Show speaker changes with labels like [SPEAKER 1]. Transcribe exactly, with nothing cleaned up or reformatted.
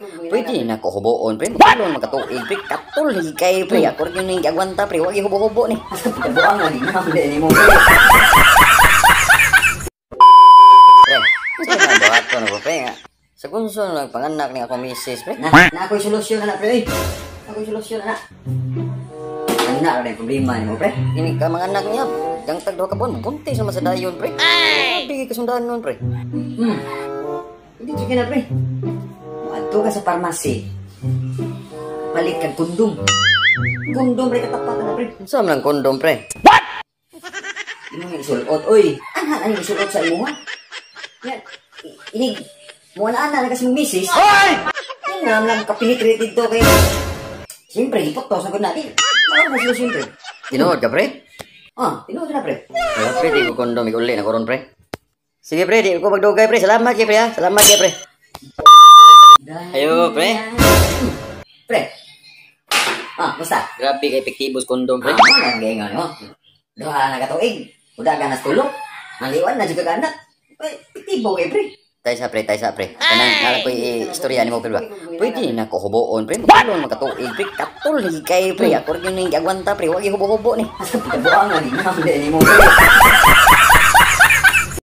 [SPEAKER 1] Pwede na ko huboon, pre. Magkalon magkatuig, pre. Katul ni kay pre. Ako rin yung agwanta, pre. Huwag hubo-hubo ni.
[SPEAKER 2] Buang lagi na hindi mo.
[SPEAKER 1] Pre, gusto na ba ato na pre nga. Sa kunso lang panganak ni ako misis, pre.
[SPEAKER 2] Na, na ako'y solusyon na na, pre. Ako'y solusyon na na. Ano na rin problema ni mo, pre?
[SPEAKER 1] Ini ka mga anak niya. Yang tag ka buwan, buntis naman sa dayon, pre. Bigay ka sundan nun, pre.
[SPEAKER 2] Hmm. Hindi sige na, pre. Muadto ka sa parmasi. Palit kang kondom. Kondom, pre, katapatan na, pre.
[SPEAKER 1] Saan lang kondom, pre?
[SPEAKER 2] Ano yung isulot? Uy, ano ano yung isulot sa imo, ha? Yan. Ini, muna ana na kasi mong misis.
[SPEAKER 1] Hoy!
[SPEAKER 2] Yan nga lang kapinitrated to kay... Siyempre, ipot to, sagot natin. Ano mo solusyon, pre?
[SPEAKER 1] Tinuod ka, pre?
[SPEAKER 2] Ah, tinuod na, pre.
[SPEAKER 1] Wala, pre, di ko kondom, ikuli na koron, pre. Sige, pre, di ko magdugay, pre. Salamat kay pre, ha? Salamat kay pre. Ayo, pre.
[SPEAKER 2] Pre. Ah, basta.
[SPEAKER 1] Grabe kay epektibos kondom, pre.
[SPEAKER 2] Ah, mo lang gaya nga, no? Duha na katuig. Uda ka na tulog. Maliwan na juga ka anak. Ay, piktibo kay, pre.
[SPEAKER 1] Tay sa pre, tay sa pre. Kanang nala ko istorya ni mo, pre ba? Pwede na ko huboon, pre. Magkalon magkatuig, pre. Katul ni kay pre. Ako rin yung agwanta, pre. Huwag hubo-hubo ni.
[SPEAKER 2] Buang lagi na hindi mo, pre.